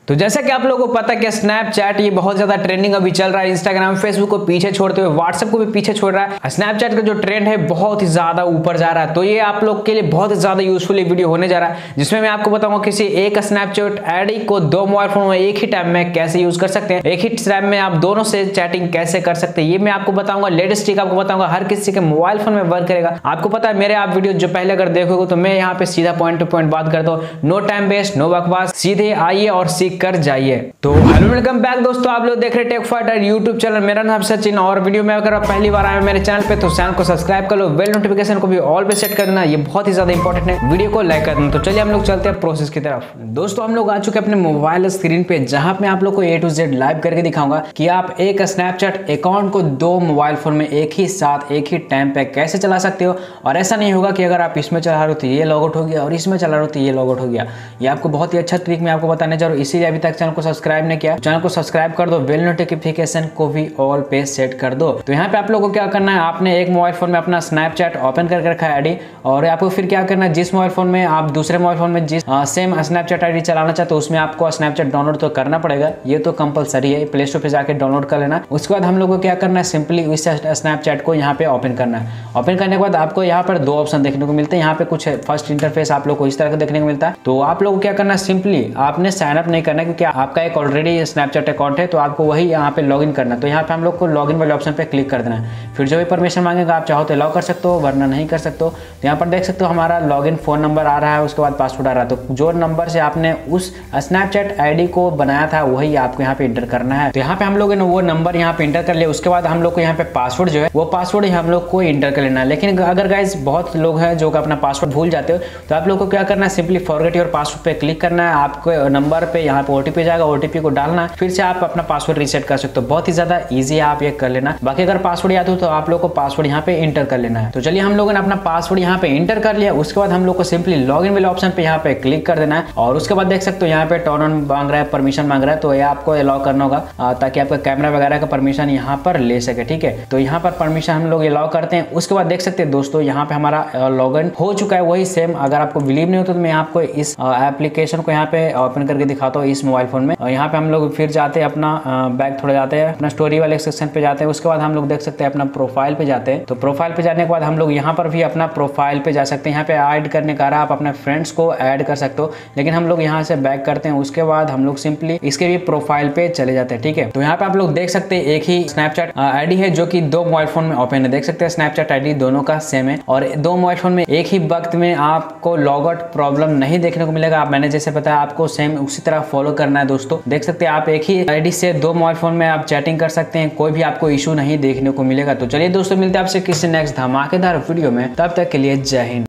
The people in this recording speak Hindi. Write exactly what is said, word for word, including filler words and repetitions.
तो जैसा कि आप लोगों को पता है कि स्नैपचैट ये बहुत ज्यादा ट्रेंडिंग अभी चल रहा है। इंस्टाग्राम फेसबुक को पीछे छोड़ते हुए व्हाट्सएप को भी पीछे छोड़ रहा है। स्नैपचैट का जो ट्रेंड है बहुत ही ज्यादा ऊपर जा रहा है। तो ये आप लोग के लिए बहुत ही ज्यादा यूजफुल वीडियो होने जा रहा है, जिसमें मैं आपको बताऊंगा किसी एक स्नैपचैट आईडी को दो मोबाइल फोन में एक ही टाइम में कैसे यूज कर सकते हैं, एक ही टाइम में आप दोनों से चैटिंग कैसे कर सकते हैं, ये मैं आपको बताऊंगा। लेटेस्ट ट्रिक आपको बताऊंगा, हर किसी के मोबाइल फोन में वर्क करेगा। आपको पता है मेरे आप वीडियो जो पहले अगर देखोगे तो मैं यहाँ पे सीधा पॉइंट टू पॉइंट बात करता हूँ। नो टाइम वेस्ट, नो बकवास, सीधे आइए और सीख कर जाइए। तो हेलो वेलकम बैक दोस्तों, आप लोग देख रहे टेक फाइटर यूट्यूब चैनल। मेरा नाम सचिन और वीडियो में अगर आप पहली बार आए मेरे चैनल पे तो चैनल को सब्सक्राइब कर लो, बेल नोटिफिकेशन को भी ऑल पे सेट कर देना, ये बहुत ही ज्यादा इंपॉर्टेंट है। वीडियो को लाइक कर देना। तो चलिए हम लोग चलते हैं प्रोसेस की तरफ। दोस्तों हम लोग आ चुके हैं अपने मोबाइल स्क्रीन पे, जहां पे आप लोग को ए टू जेड लाइव करके दिखाऊंगा कि आप एक स्नैपचैट अकाउंट को दो मोबाइल फोन में एक ही साथ एक ही टाइम पे कैसे चला सकते हो। और ऐसा नहीं होगा कि अगर आप इसमें चला रहे हो तो ये लॉग आउट हो गया और इसमें चला रहे हो तो ये लॉग आउट हो गया। ये आपको बहुत ही अच्छा ट्रिक मैं आपको बताने जा रहा हूँ। इसीलिए अभी तक चैनल को सब्सक्राइब नहीं किया, चैनल को सब्सक्राइब कर दो, बेल नोटिफिकेशन को भी ऑल पे सेट कर दो। तो यहाँ पे आप लोगों को क्या करना है, आपने एक मोबाइल फोन में अपना स्नैपचैट ओपन करके रखा है आईडी, और आपको फिर क्या करना है, जिस मोबाइल फोन में आप दूसरे मोबाइल फोन में जिस सेम स्नैपचैट आईडी चलाना चाहते हो उसमें आपको स्नैपचैट डाउनलोड तो करना पड़ेगा। ये तो कंपलसरी है, प्ले स्टोर पे जाकर डाउनलोड कर लेना। उसके बाद हम लोग को क्या करना है, सिंपली इस स्नैपचैट को यहाँ पे ओपन करना है। ओपन करने के बाद आपको यहाँ पर दो ऑप्शन देखने को मिलते हैं। यहाँ पे कुछ फर्स्ट इंटरफेस आप लोग को इस तरह का देखने को मिलता है। तो आप लोग को क्या करना है, सिंपली आपने साइन अप नहीं करना, क्योंकि आपका एक ऑलरेडी स्नैपचैट अकाउंट है, तो आपको वही यहाँ पे लॉगिन करना। तो यहाँ पे हम लोग को लॉगिन वाले ऑप्शन पे क्लिक कर देना है। फिर जो भी परमिशन मांगेगा आप चाहो तो लॉग कर सकते हो, वरना नहीं कर सकते हो। तो यहाँ पर देख सकते हो हमारा लॉगिन फोन नंबर आ रहा है, उसके बाद पासवर्ड आ रहा है। तो जो नंबर से आपने उस स्नैपचैट आईडी को बनाया था वही आपको यहाँ पे इंटर करना है। तो यहाँ पे हम लोग वो नंबर यहाँ पे इंटर कर लिया। उसके बाद हम लोग को यहाँ पे पासवर्ड जो है वो पासवर्ड हम लोग को इंटर कर लेना है। लेकिन अगर गाइस बहुत लोग हैं जो अपना पासवर्ड भूल जाते हो, तो आप लोग को क्या करना है, सिंपली फॉरगेट योर पासवर्ड पे क्लिक करना है। आपको नंबर पे यहाँ पे ओटीपी जाएगा, ओटीपी को डालना, फिर से आप अपना पासवर्ड रीसेट कर सकते हो। बहुत ही ज्यादा इजी है, आप ये कर लेना। बाकी अगर पासवर्ड याद हो तो आप लोग को पासवर्ड यहाँ पे इंटर कर लेना है। तो चलिए हम लोगों ने अपना पासवर्ड यहाँ पे इंटर कर लिया। उसके बाद हम लोग को सिंपली लॉगिन वाले ऑप्शन पे यहाँ पे क्लिक कर देना है। और उसके बाद देख सकते हो यहाँ पे टर्न ऑन मांग रहा है, परमिशन मांग रहा है, तो ये आपको अलाउ करना होगा ताकि आपका कैमरा वगैरह का परमिशन यहाँ पर ले सके। ठीक है, तो यहाँ पर परमिशन हम लोग अलाउ करते हैं। उसके बाद देख सकते हैं दोस्तों यहाँ पे हमारा लॉगिन हो चुका है वही सेम। अगर आपको बिलीव नहीं होता तो मैं आपको इस एप्लीकेशन को यहाँ पे ओपन करके दिखाता हूँ इस मोबाइल फोन में। यहाँ पे हम लोग फिर जाते हैं अपना बैक थोड़ा जाते हैं, अपना स्टोरी वाले सेक्शन पे जाते हैं। उसके बाद हम लोग देख सकते हैं अपना प्रोफाइल पे जाते हैं। तो प्रोफाइल पे जाने के बाद हम लोग यहाँ पर भी अपना प्रोफाइल पे जा सकते हैं। यहाँ पे ऐड करने का आप अपने फ्रेंड्स को ऐड कर सकते हो, लेकिन हम लोग यहाँ से बैक करते हैं। उसके बाद हम लोग सिंपली इसके भी प्रोफाइल पे चले जाते हैं। ठीक है, तो यहाँ पे आप लोग देख सकते हैं एक ही स्नैपचैट आईडी है जो कि दो मोबाइल फोन में ओपन है। देख सकते हैं स्नैपचैट आईडी दोनों का सेम है, और दो मोबाइल फोन में एक ही वक्त में आपको लॉग आउट प्रॉब्लम नहीं देखने को मिलेगा। आप मैंने जैसे बताया आपको सेम उसी तरह फॉलो करना है। दोस्तों देख सकते हैं आप एक ही आईडी से दो मोबाइल फोन में आप चैटिंग कर सकते हैं, कोई भी आपको इशू नहीं देखने को मिलेगा। तो चलिए दोस्तों मिलते हैं आपसे किसी नेक्स्ट धमाकेदार वीडियो में, तब तक के लिए जय हिंद।